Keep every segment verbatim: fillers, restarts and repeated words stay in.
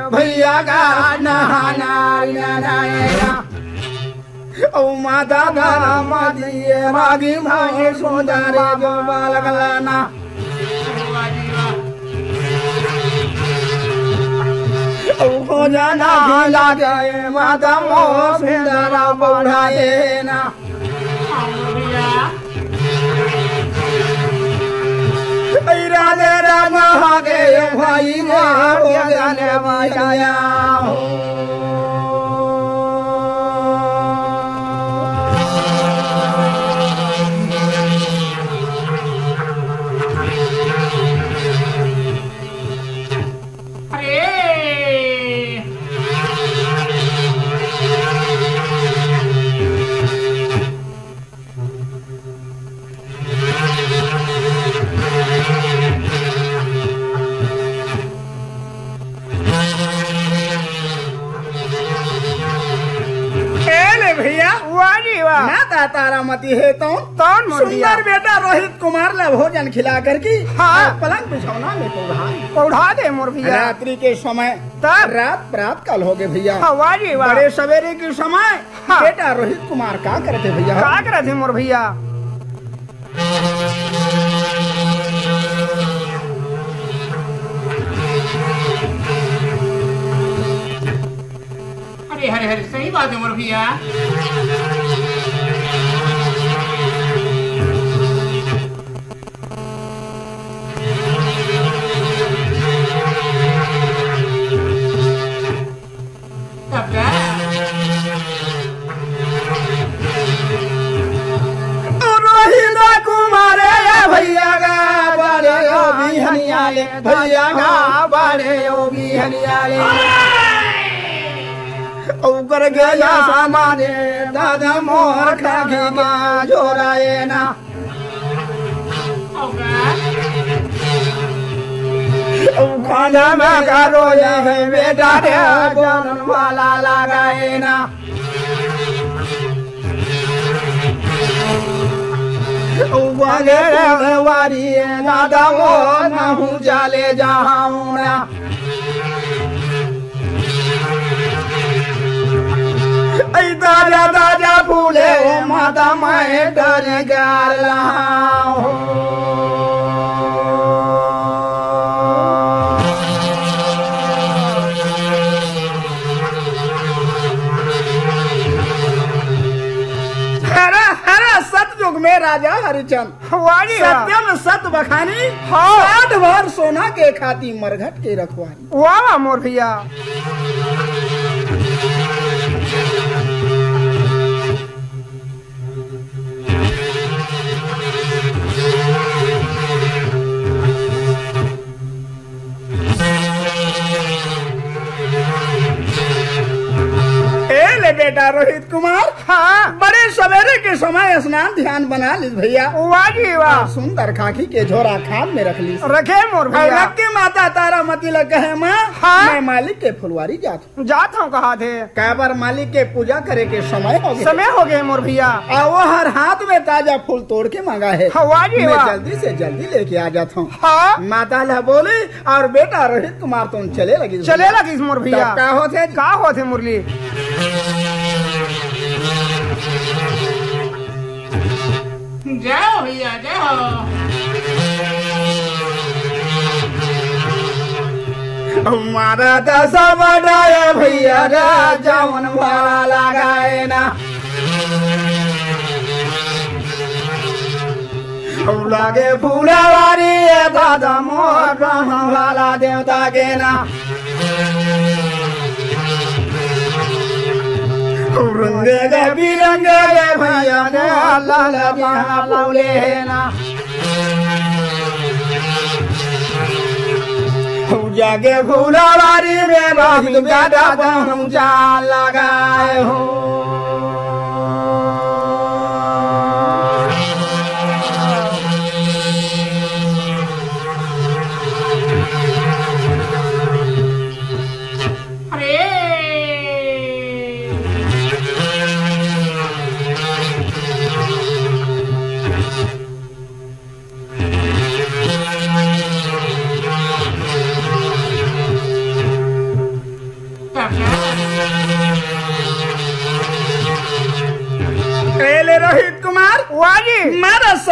भैया का नहाना नहाना ओ माता दाना मादिए मागी मागे सोदारे जो बालक लाना ओ हो जाना ढीला जाए माता मोह सुंदरा बढ़ाए ना राधे रामा गे भाई मारो जाने माया हो भैया माता तारामती है तो कौन सुंदर बेटा रोहित कुमार ला भोजन खिला कर की हाँ पलंग बिछौना में पौधा पौधा दे मोर भैया रात्रि के समय तब रात प्रात काल हो गए भैया हाँ, बड़े सवेरे के समय हाँ। बेटा रोहित कुमार क्या करते भैया क्या करते मोर भैया अरे हरे हरे सही बात है मोर भैया रोहित कुमार भैया का बड़े योगी हनियाले भैया का बड़े योगी हनियाले ऊपर गया सामाने दादा मोर खागी गा जोराए ना खाना में करो ये बेटा रे बोलन वाला लगाए ना वगैरह वारी दादा मोर नहू जाले जाऊं ना दादा दादा फूले माता मैं डर गया हो हरा हरा सतयुग में राजा हरिचंद सत्यम सत बखानी साठ भर सोना के खाती मरघट के रखवारी वाह मोर भैया बेटा रोहित कुमार हाँ बड़े सवेरे के समय स्नान ध्यान बना ली भैया वाह जी वाह सुंदर खाकी के झोरा खान में रख ली रखे मोर भैया के माता तारामती लग कहे माँ हाँ? मैं मालिक के फुलवारी जात जात हूँ कहा थे कै बार मालिक के पूजा करे के समय हो गया समय हो गए मोर भैया और वो हर हाथ में ताजा फूल तोड़ के मांगा है वाह जी मैं वाह जल्दी से जल्दी लेके आ जाता हूँ हाँ माता ला बोली और बेटा रोहित कुमार तुम चले लगी चले लगी मोर भैया क्या होते का होते मुरली जाओ भैया जाओ हमारा दशा बढ़ाए भैया राजावन भाड़ा लगाए ना लागे फूलवारी दादा मोर वाला देवता के ना रंगे गे बिरंगे गे भैया ने लाल जहाँ फूले ना जागे फूलवारी में रोहित बेटा हम जा लगाए हो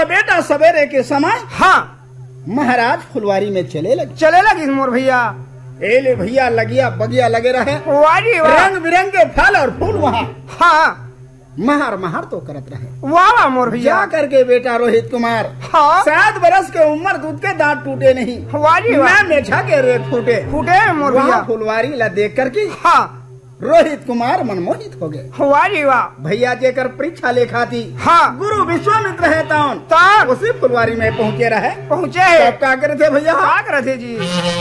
अब बेटा सवेरे के समय हाँ महाराज फुलवारी में चले लगे। चले लगी मोर भैया। एले भैया लगिया बगिया लगे रहे, वाह जी वाह। रंग बिरंगे फल और फूल वहाँ हाँ महार महार तो करत रहे। वाह वाह मोर भैया। जा करके बेटा रोहित कुमार हाँ सात बरस के उम्र, दूध के दांत टूटे नहीं, वाह जी वाह। ना मेछा के रेत फूटे फूटे मोर भैया। वहाँ फुलवारी ला देख करके हाँ रोहित कुमार मनमोहित हो गए। वाह जी वाह। भैया जेकर परीक्षा लेखा थी हाँ गुरु विश्वामित्र है ताउन तार उसी फुलवारी में पहुँचे रहे। पहुँचे है। तब क्या करे थे भैया? क्या करे थे जी?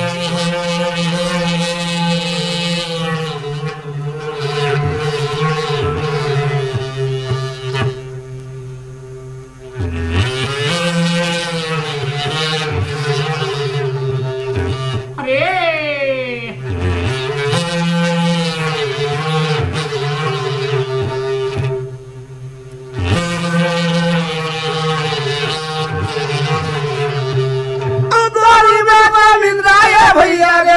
भैया गे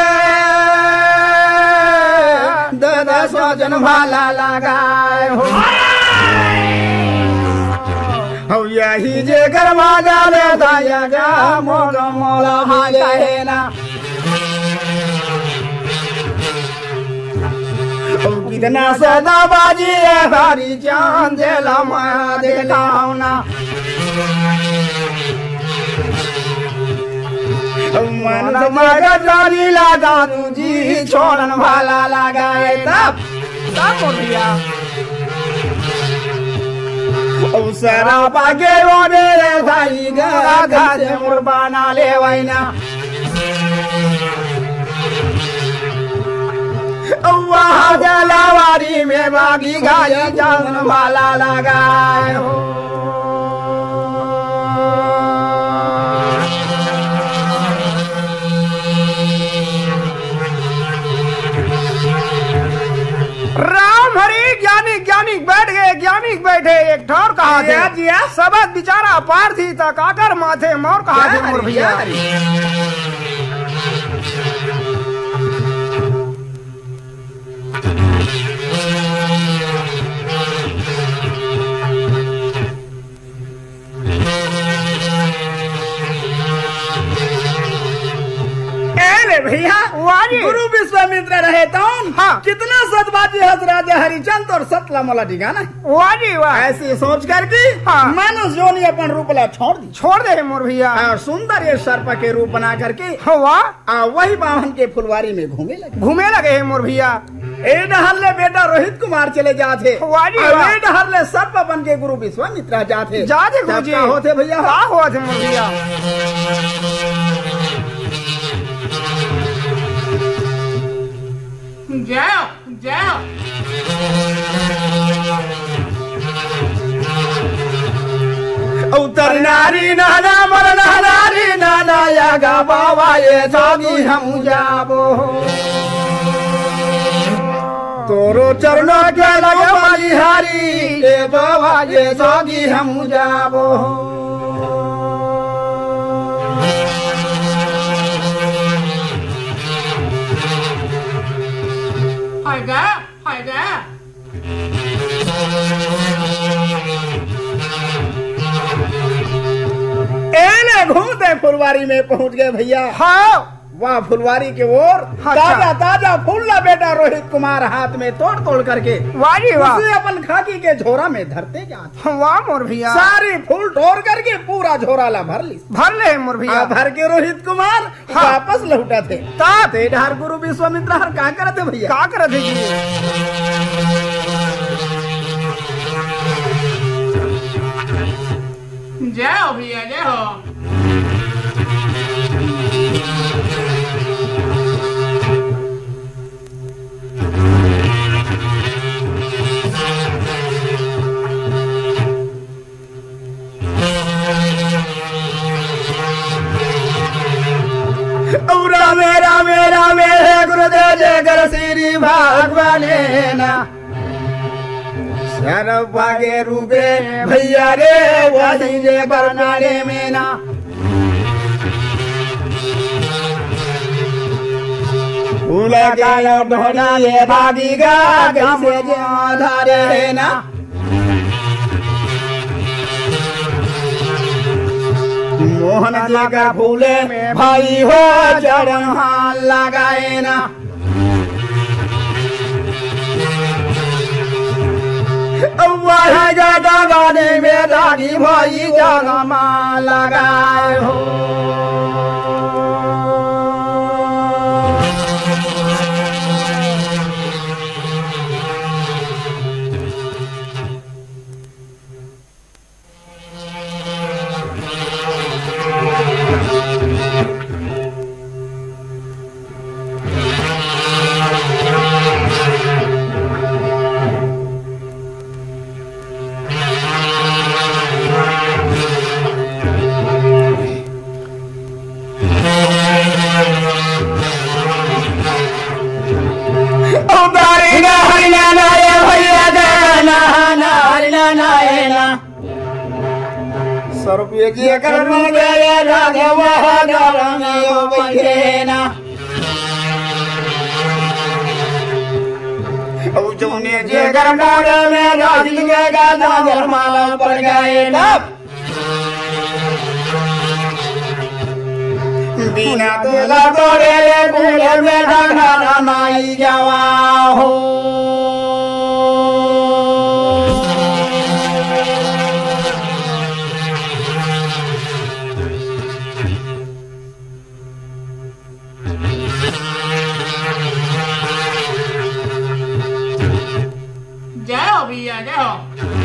दादा स्वजन भाला लगाए हो, हो यही जे गरमा जाले दाया जा मोग मोला हाले ना। कितना सदा बाजी है हरी चांद जेला माया देखलाओ ना। मन मगजारी लगा जी छोड़न भाला लगाए तब तब भैया सरा पागे ओने रे भाई गा घासे मुरबाना ले वैना। वहाँ जलावारी में बागी गाय जान भाला लगाए हो। राम हरि ज्ञानी ज्ञानी बैठ गए, ज्ञानी बैठे एक ठौर कहा थे सबद बिचारा पार थी तक आकर माथे मोर कहा थे मोर भैया। भैया गुरु विश्वामित्र रहे तो हाँ। कितना सतबाजी हज राजा हरिचंद और सतला मला ठिकाना वाह जी वाह। ऐसी सोच करके हाँ। मानस जोनी अपन रूप ला छोड़ दी छोड़ दे मोर भैया और सुंदर ये सर्प के रूप बना करके वाह वही बाहन के फुलवारी में घूमे लगे घूमे लगे है मोर भैया। ए डहरले बेटा रोहित कुमार चले जाते, ए डहरले सर्प बन के गुरु विश्वामित्र जाते जाते गुरुजी होते भैया क्या हुआ थे मोर भैया। जाओ जाओ उतर नारी नाना मर नारी नाना यागा बाबा ये जोगी हम जाबो तोरो चरणों के लगे बलिहारी ये बाबा ये जोगी हम जाबो। हायगा हायगा एने घूमते फुलवारी में पहुंच गए भैया। हाँ वहाँ फुलवारी के ओर ताजा ताजा फूल ला बेटा रोहित कुमार हाथ में तोड़ तोड़ करके वाह जी वाह उसे अपन खाकी के झोरा में धरते जाते। वाह मोर भैया सारी फूल तोड़ करके पूरा झोरा ला भर ली भर ले मोर भैया। भर के रोहित कुमार हाँ। वापस लौटा थे तात ढार गुरु विश्वामित्र हर क्या करते भैया क्या करे थे जी जाओ भैया जाओ। मेरा मेरा मेरे गुरुदेव जय कर श्री भगवाने ना सरपा के रूपे भैया रे वही जे बरनारे में ना भूला गया ढोना ये भागी गा कैसे जे आधारे है ना मोहन जी का फूले में भाई हो चरण लगाए ना वह जगह गाने में रानी भाई जगह मां लगाए हो रुपये की करने गए राघव में बैठे ना जमुने जे गरमार में राजी के गाना जरमाला पड़ गए ना बिना तोला तोड़े फूले में ढाना नाई जावा हो जय हो भैया जय हो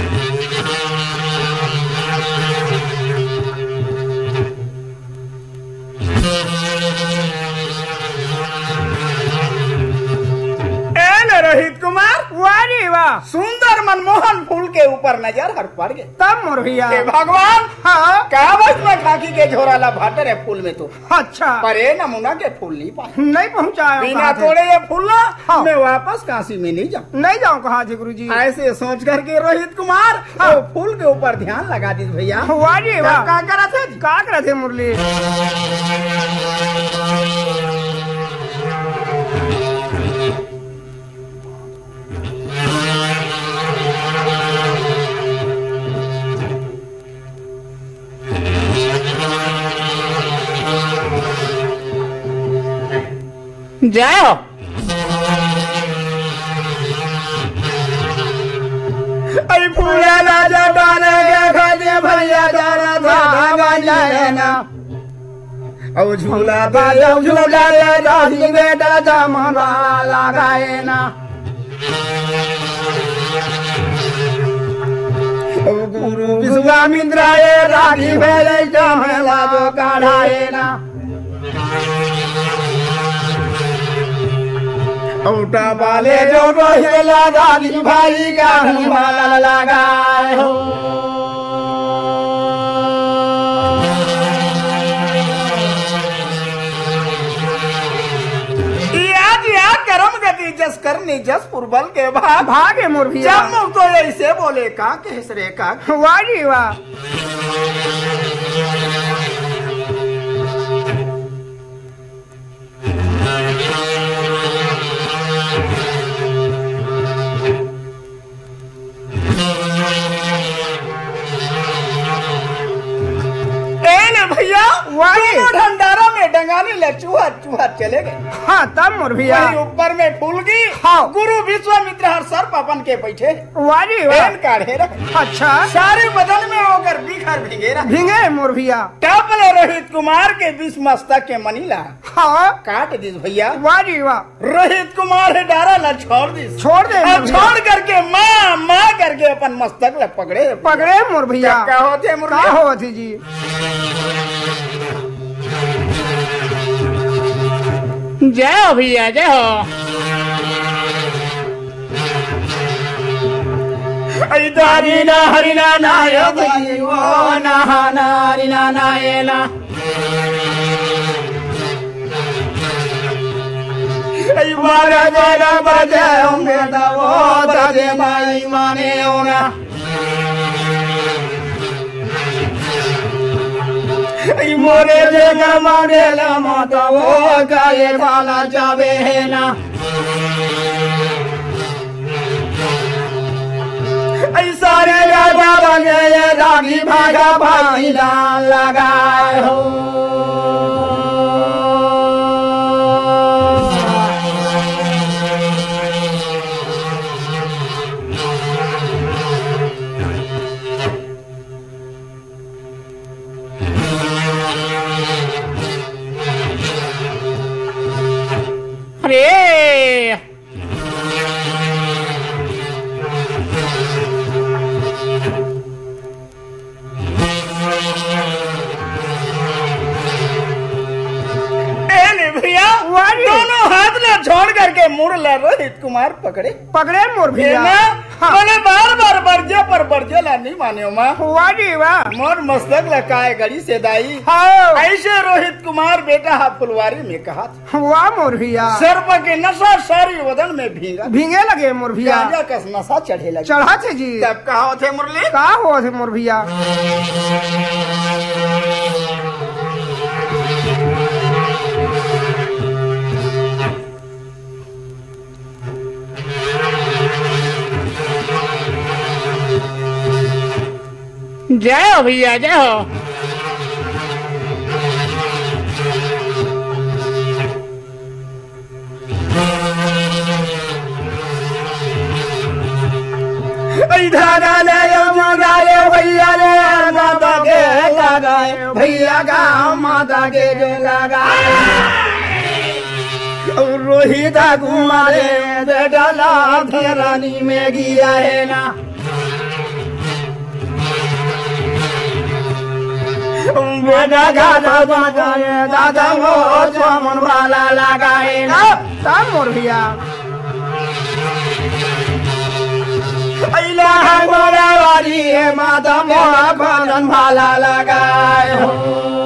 रोहित कुमार वाह वाह सुंदर मनमोहन फूल के ऊपर नजर हर पड़ गए तब मोर भैया भगवान हाँ क्या बस में खाकी के झोराला भाटर है फूल में तो अच्छा पर ये नमूना के फूल नहीं पाए नहीं पहुँचाया बिना तोड़े ये फूल ना हाँ। मैं वापस काशी में नहीं जाऊँ नहीं जाऊँ कहा थे गुरु जी ऐसे सोच करके रोहित कुमार हाँ। तो फूल के ऊपर ध्यान लगा दी भैया वाह वाह क्या करा था क्या करे थे मुरली जय हो अरे फूला राजा डाले के खाते भैया जाना था जाना अब झूला बाजा झूला ले दादी बेटा जमरा लगाए ना गुरु विश्वामित्र रागी भेले जमला जो काढ़ाए ना उल्टा वाले जो रोहिला दादी भाई का माला लगाए हो करम गति जस करनी जस पुरबल के भाग भागे मोर भैया जब तो ऐसे बोले का केसरे का वाह वाह भैया ढंडारा में डंगाने ले चूहा चूहा चले गए हाँ तब मोर भैया ऊपर में फूल की हाँ। गुरु विश्वामित्र हर सर्प अपन के बैठे वारी वाह काढ़े रहे अच्छा सारे बदन में होकर बिखर भिंगे रहे भिंगे मोर भैया टपले रोहित कुमार के बीच मस्तक के मनीला हाँ काट दी भैया वारी वाह रोहित कुमार है डारा ला छोड़ दी छोड़ दे और छोड़ करके माँ माँ करके अपन मस्तक ला पकड़े पकड़े मोर भैया क्या होते क्या होती जी जय हो भैया जय हो हरिना हरिना नायक वो नहाना हरिना नायना बारा बारा बजे होंगे वो दादे माई माने होना मोरे जगह मारे माता वो गाये वाला जावे है ना सारे बेटा बने रागी भागा भाई जान लगाए हो। अरे भैया दोनों हाथ ना छोड़ करके मुड़ ले रोहित कुमार पकड़े पकड़े मोर भैया हाँ। बोले बार बार बरजे पर बरजे ला नहीं माने माँ वाह जी वाह मोर मस्तक लकाए गड़ी से दाई हाँ। ऐसे रोहित कुमार बेटा हा फुलवारी में कहा था वाह मोर भैया सर पर के नशा सारी वदन में भींगा भींगे लगे मोर भैया गांजा का नशा चढ़े लगे चढ़ा थे जी तब कहा थे मुरली कहा हुआ थे मोर भैया जय हो भैया जय हो। भैया ने माता के लगाए भैया का माता के लगाए रोहित कुमारे बेटा लाभ रानी में गिरा है ना बेटा गाता दादा वो चमन वाला लगाए ना तब मोर भैया मोरा वाली माता मोरा भजन भाला लगाए हो।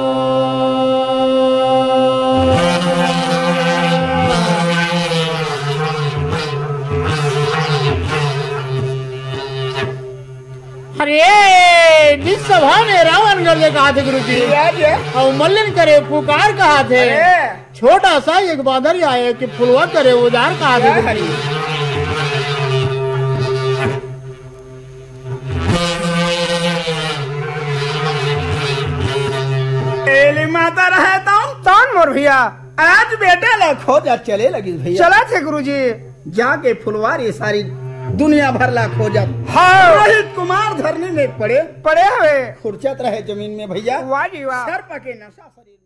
अरे जिस सभा में रावण गले कहा थे गुरु जी और मल्लन करे पुकार कहा थे छोटा सा एक बादल आए कि फुलवा करे उदार कहा थे गुरु जी। माता रहे तान मोर भैया आज बेटा ला खोजा चले लगी भैया चला थे गुरुजी जाके फुलवारी सारी दुनिया भर ला खोजा हाँ रोहित कुमार धरनी में पड़े पड़े हुए खुरचत रहे जमीन में भैया वाह जी वाह सर पके नशा शरीर